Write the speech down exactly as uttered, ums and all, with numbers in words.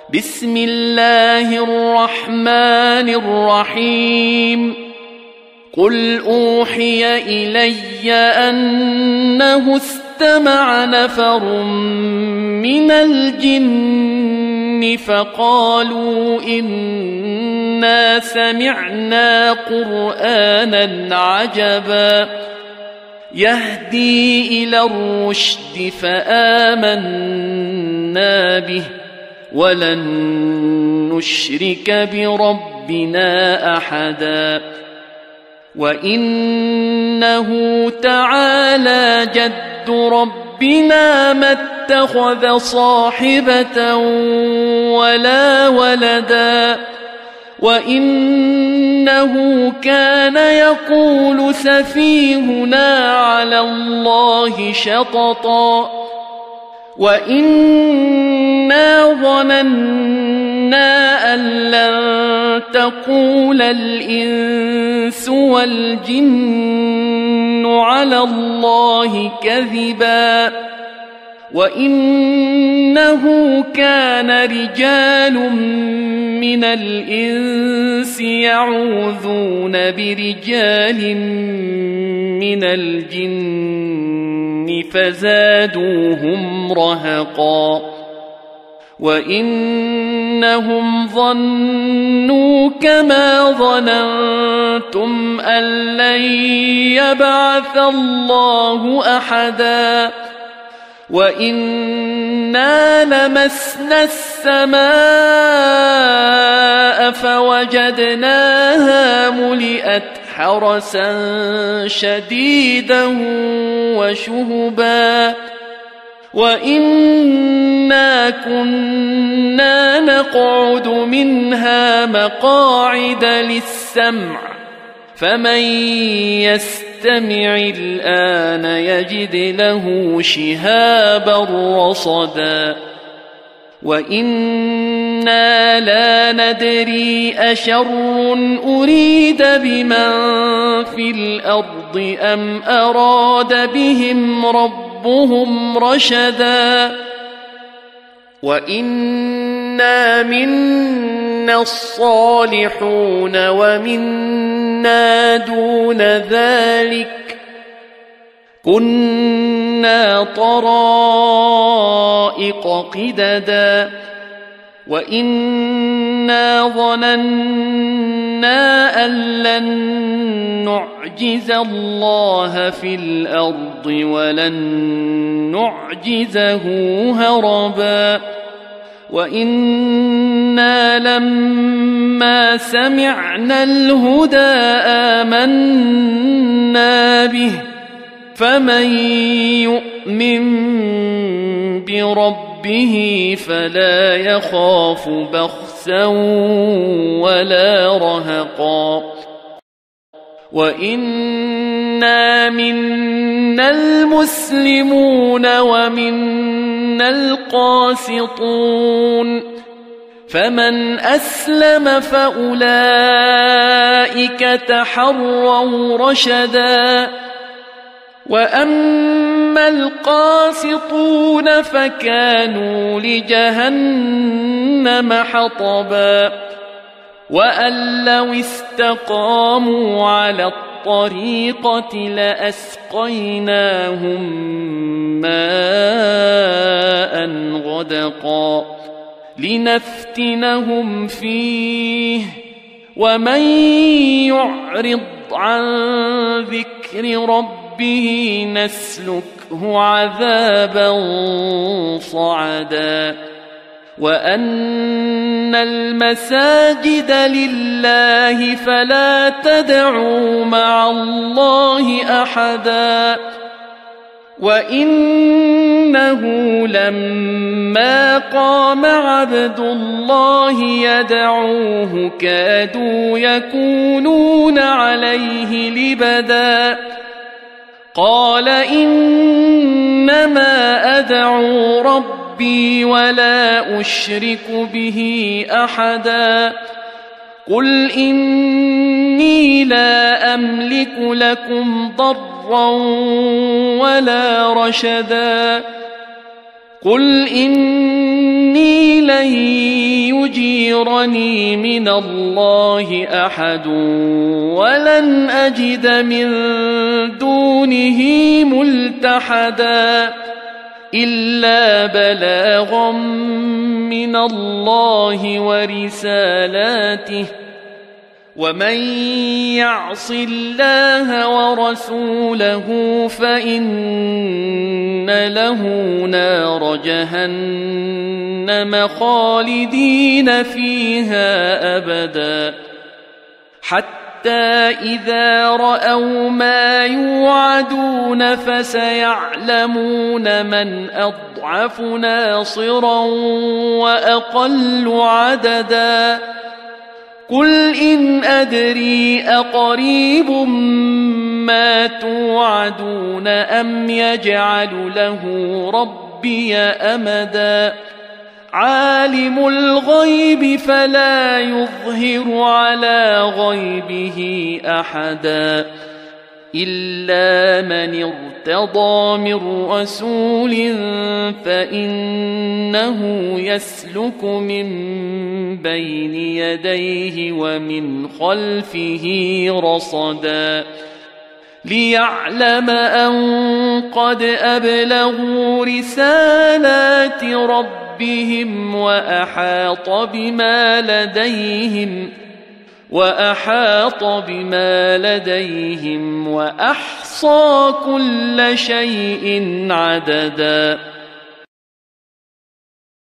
بسم الله الرحمن الرحيم قل أوحي إلي أنه استمع نفر من الجن فقالوا إنا سمعنا قرآنا عجبا يهدي إلى الرشد فآمنا به ولن نشرك بربنا أحدا وإنه تعالى جد ربنا ما اتخذ صاحبة ولا ولدا وإنه كان يقول سفيهنا على الله شططا وإنا ظننا أن لن تقول الإنس والجن على الله كذبا وإنه كان رجال من الإنس يعوذون برجال من الجن فزادوهم رهقا وإنهم ظنوا كما ظننتم أن لن يبعث الله أحدا وإنا لمسنا السماء فوجدناها ملئت حرسا شديدا وشهبا وإنا كنا نقعد منها مقاعد للسمع فمن يستمع الآن يجد له شهابا رصدا وإنا لا ندري أشر أريد بمن في الأرض أم أراد بهم ربهم رشدا وإنا منا الصالحون ومنا دون ذلك كنا طرائق قددا وإنا ظننا أن لن نعجز الله في الأرض ولن نعجزه هربا وإنا لما سمعنا الهدى آمنا به فمن يؤمن بربه فلا يخاف بخسا ولا رهقا وإنا منا المسلمون ومنا القاسطون فمن أسلم فأولئك تحروا رشدا وأما القاسطون فكانوا لجهنم حطبا وأن لو استقاموا على الطريقة لأسقيناهم ماء غدقا لنفتنهم فيه ومن يعرض عن ذكر ربه به نسلكه عذابا صعدا وأن المساجد لله فلا تدعوا مع الله أحدا وإنه لما قام عبد الله يدعوه كادوا يكونون عليه لبدا قال إنما أدعو ربي ولا أشرك به أحدا قل إني لا أملك لكم ضرا ولا رشدا قل إني لن يجيرني من الله أحد ولن أجد من دونه ملتحدا إلا بلاغا من الله ورسالاته ومن يعص الله ورسوله فإن له نار جهنم خالدين فيها أبدا حتى إذا رأوا ما يوعدون فسيعلمون من أضعف ناصرا وأقل عددا قل إن أدري أقريب ما توعدون أم يجعل له ربي أمدا عالم الغيب فلا يظهر على غيبه أحدا إلا من ارتضى من رسول فإنه يسلك من بين يديه ومن خلفه رصدا ليعلم أن قد أبلغوا رسالات ربهم وأحاط بما لديهم وأحاط بما لديهم وأحصى كل شيء عددا.